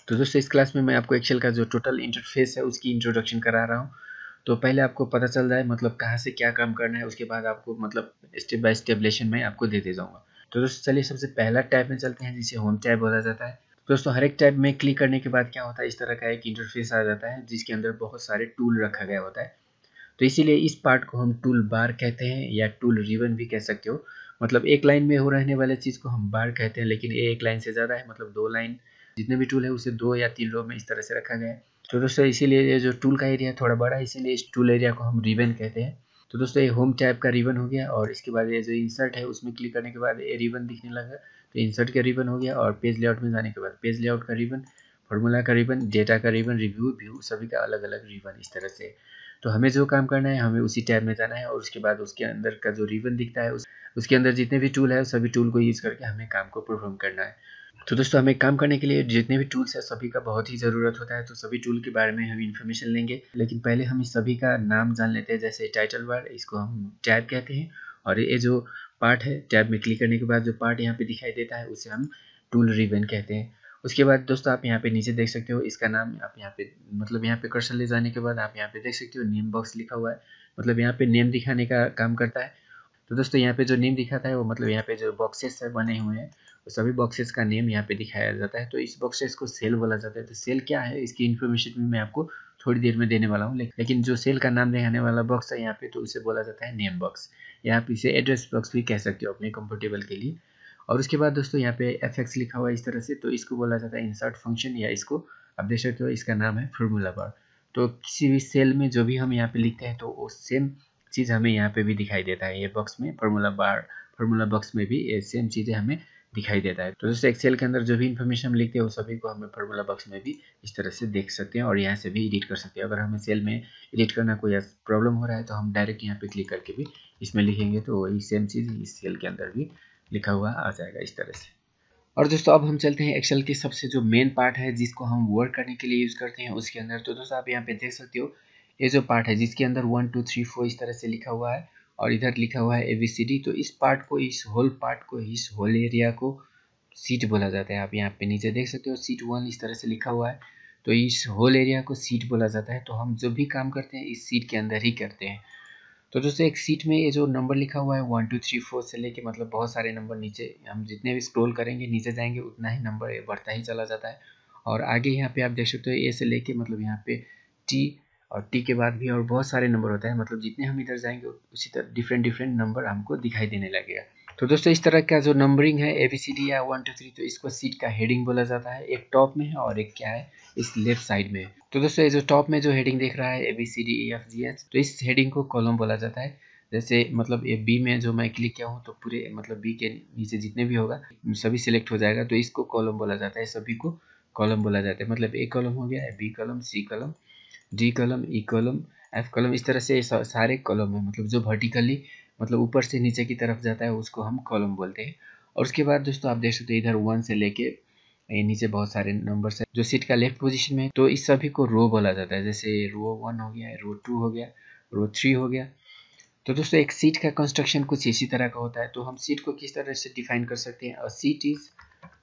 तो दोस्तों इस क्लास में मैं आपको एक्सेल का जो टोटल इंटरफेस है उसकी इंट्रोडक्शन करा रहा हूँ। तो पहले आपको पता चल जाए मतलब कहाँ से क्या काम करना है, उसके बाद आपको मतलब स्टेप बाय स्टेप लेसन में आपको देते जाऊँगा। तो दोस्तों चलिए सबसे पहला टैब में चलते हैं जिसे होम टैब बोला जाता है। दोस्तों हर एक टैब में क्लिक करने के बाद क्या होता है, इस तरह का एक इंटरफेस आ जाता है जिसके अंदर बहुत सारे टूल रखा गया होता है। तो इसीलिए इस पार्ट को हम टूल बार कहते हैं या टूल रिबन भी कह सकते हो। मतलब एक लाइन में हो रहने वाले चीज़ को हम बार कहते हैं, लेकिन ये एक लाइन से ज़्यादा है, मतलब 2 लाइन जितने भी टूल है उसे 2 या 3 रो में इस तरह से रखा गया है। तो दोस्तों इसीलिए ये जो टूल का एरिया है थोड़ा बड़ा है, इसीलिए इस टूल एरिया को हम रिबन कहते हैं। तो दोस्तों ये होम टैब का रिबन हो गया, और इसके बाद ये जो इंसर्ट है उसमें क्लिक करने के बाद ये रिबन दिखने लगा, तो इंसर्ट का रिबन हो गया। और पेज लेआउट में जाने के बाद पेज लेआउट का रिबन, फॉर्मूला का रिबन, डेटा का रिबन, रिव्यू व्यू सभी का अलग अलग रिबन इस तरह से। तो हमें जो काम करना है हमें उसी टैब में जाना है, और उसके बाद उसके अंदर का जो रिबन दिखता है उसके अंदर जितने भी टूल है सभी टूल को यूज़ करके हमें काम को परफॉर्म करना है। तो दोस्तों हमें काम करने के लिए जितने भी टूल्स है सभी का बहुत ही ज़रूरत होता है, तो सभी टूल के बारे में हम इन्फॉर्मेशन लेंगे। लेकिन पहले हम इस सभी का नाम जान लेते हैं। जैसे टाइटल बार, इसको हम टैब कहते हैं, और ये जो पार्ट है टैब में क्लिक करने के बाद जो पार्ट यहाँ पे दिखाई देता है उसे हम टूल रिबन कहते हैं। उसके बाद दोस्तों आप यहाँ पे नीचे देख सकते हो इसका नाम, आप यहाँ पे मतलब यहाँ पे कर्सर ले जाने के बाद आप यहाँ पे देख सकते हो नेम बॉक्स लिखा हुआ है, मतलब यहाँ पे नेम दिखाने का काम करता है। तो दोस्तों यहाँ पे जो नेम दिखाता है वो मतलब यहाँ पे जो बॉक्सेस है बने हुए हैं वो सभी बॉक्सेस का नेम यहाँ पे दिखाया जाता है। तो इस बॉक्सेस को सेल बोला जाता है। तो सेल क्या है इसकी इन्फॉर्मेशन भी मैं आपको थोड़ी देर में देने वाला हूँ, लेकिन जो सेल का नाम दिखाने वाला बॉक्स है यहाँ पे तो उसे बोला जाता है नेम बॉक्स, या आप इसे एड्रेस बॉक्स भी कह सकते हो अपने कंफर्टेबल के लिए। और उसके बाद दोस्तों यहाँ पे FX लिखा हुआ है इस तरह से, तो इसको बोला जाता है इंसर्ट फंक्शन, या इसको आप देख सकते हो इसका नाम है फॉर्मूला बार। तो किसी भी सेल में जो भी हम यहाँ पे लिखते हैं तो वो सेम चीज़ हमें यहाँ पे भी दिखाई देता है। ये बॉक्स में फॉर्मूला बार, फॉर्मूला बॉक्स में भी ये सेम चीज़ें हमें दिखाई देता है। तो दोस्तों एक्सेल के अंदर जो भी इन्फॉर्मेशन हम लिखते हैं वो सभी को हमें फॉर्मूला बॉक्स में भी इस तरह से देख सकते हैं, और यहाँ से भी एडिट कर सकते हैं। अगर हमें सेल में एडिट करना कोई प्रॉब्लम हो रहा है तो हम डायरेक्ट यहाँ पे क्लिक करके भी इसमें लिखेंगे, तो वही सेम चीज़ इस सेल के अंदर भी लिखा हुआ आ जाएगा इस तरह से। और दोस्तों अब हम चलते हैं एक्सेल के सबसे जो मेन पार्ट है जिसको हम वर्क करने के लिए यूज़ करते हैं उसके अंदर। तो दोस्तों आप यहाँ पे देख सकते हो ये जो पार्ट है जिसके अंदर 1 2 3 4 इस तरह से लिखा हुआ है, और इधर लिखा हुआ है ABCD। तो इस पार्ट को, इस होल पार्ट को, इस होल एरिया को सीट बोला जाता है। आप यहाँ पे नीचे देख सकते हो सीट 1 इस तरह से लिखा हुआ है, तो इस होल एरिया को सीट बोला जाता है। तो हम जो भी काम करते हैं इस सीट के अंदर ही करते हैं। तो दोस्तों एक सीट में ये जो नंबर लिखा हुआ है 1 2 3 4 से लेके मतलब बहुत सारे नंबर, नीचे हम जितने भी स्क्रॉल करेंगे नीचे जाएंगे उतना ही नंबर ये बढ़ता ही चला जाता है। और आगे यहाँ पे आप देख सकते हो ए से लेके मतलब यहाँ पे टी, और टी के बाद भी और बहुत सारे नंबर होता है, मतलब जितने हम इधर जाएंगे उसी तरह डिफरेंट डिफरेंट नंबर हमको दिखाई देने लगेगा। तो दोस्तों इस तरह का जो नंबरिंग है ABCD या 1 2 3, तो इसको सीट का हेडिंग बोला जाता है। एक टॉप में है और एक क्या है इस लेफ्ट साइड में है। तो दोस्तों ये जो टॉप में जो हेडिंग देख रहा है ABCDEFGH, तो इस हेडिंग को कॉलम बोला जाता है। जैसे मतलब ये बी में जो मैं क्लिक किया हूँ तो पूरे मतलब बी के नीचे जितने भी होगा सभी सिलेक्ट हो जाएगा, तो इसको कॉलम बोला जाता है। सभी को कॉलम बोला जाता है, मतलब ए कॉलम हो गया, B column, C column, D column, E column, F column, इस तरह से सारे कॉलम है। मतलब जो वर्टिकली मतलब ऊपर से नीचे की तरफ जाता है उसको हम कॉलम बोलते हैं। और उसके बाद दोस्तों आप देख सकते हो इधर 1 से लेके ये नीचे बहुत सारे नंबर्स है जो सीट का लेफ्ट पोजीशन में है, तो इस सभी को रो बोला जाता है। जैसे रो 1 हो गया, रो 2 हो गया, रो 3 हो गया। तो दोस्तों एक सीट का कंस्ट्रक्शन कुछ इसी तरह का होता है। तो हम सीट को किस तरह से डिफाइन कर सकते हैं, और सीट इज,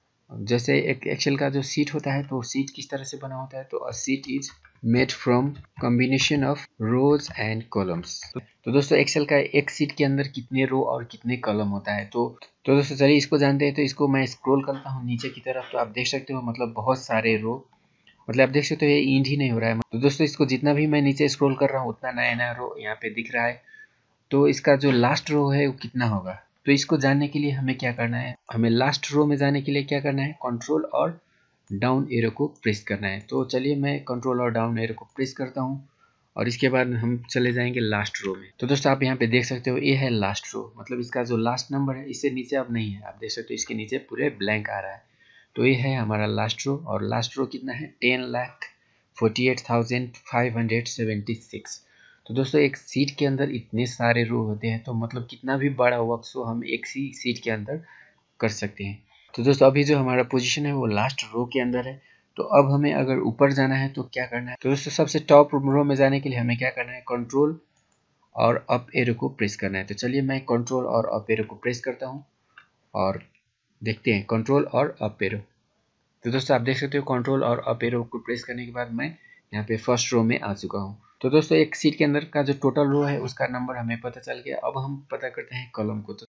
जैसे एक एक्सेल का जो सीट होता है तो सीट किस तरह से बना होता है, तो a sheet is made from combination of rows and columns. तो दोस्तों एक्सेल का एक सीट के अंदर कितने रो और कितने कॉलम होता है, तो दोस्तों चलिए इसको जानते हैं। तो इसको मैं स्क्रॉल करता हूँ नीचे की तरफ, तो आप देख सकते हो मतलब बहुत सारे रो, मतलब आप देख सकते हो ये इंड ही नहीं हो रहा है। तो दोस्तों इसको जितना भी मैं नीचे स्क्रॉल कर रहा हूँ उतना नया नया रो यहाँ पे दिख रहा है। तो इसका जो लास्ट रो है वो कितना होगा, तो इसको जानने के लिए हमें क्या करना है, हमें लास्ट रो में जाने के लिए क्या करना है, कंट्रोल और डाउन एरो को प्रेस करना है। तो चलिए मैं कंट्रोल और डाउन एरो को प्रेस करता हूँ, और इसके बाद हम चले जाएंगे लास्ट रो में। तो दोस्तों आप यहाँ पे देख सकते हो ये है लास्ट रो, मतलब इसका जो लास्ट नंबर है इससे नीचे अब नहीं है। आप देख सकते हो इसके नीचे पूरे ब्लैंक आ रहा है। तो ये है हमारा लास्ट रो, और लास्ट रो कितना है 10,48,576। तो दोस्तों एक सीट के अंदर इतने सारे रो होते हैं, तो मतलब कितना भी बड़ा वर्क हो हम एक सी सीट के अंदर कर सकते हैं। तो दोस्तों अभी जो हमारा पोजीशन है वो लास्ट रो के अंदर है। तो अब हमें अगर ऊपर जाना है तो क्या करना है, तो दोस्तों सबसे टॉप रो में जाने के लिए हमें क्या करना है, कंट्रोल और अप एरो को प्रेस करना है। तो चलिए मैं कंट्रोल और अप एरो को प्रेस करता हूँ और देखते हैं कंट्रोल और अप एरो। तो दोस्तों आप देख सकते हो कंट्रोल और अप एरो को प्रेस करने के बाद मैं यहाँ पे फर्स्ट रो में आ चुका हूँ। तो दोस्तों एक सीट के अंदर का जो टोटल रो है उसका नंबर हमें पता चल गया। अब हम पता करते हैं कॉलम को। तो